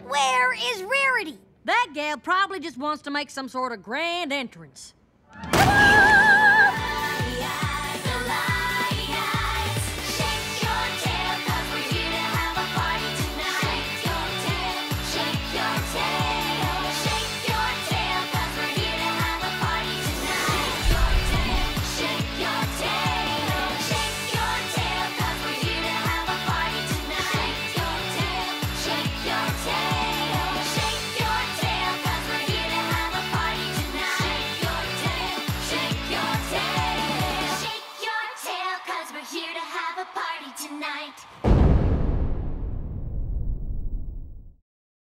Where is Rarity? That gal probably just wants to make some sort of grand entrance. Come on,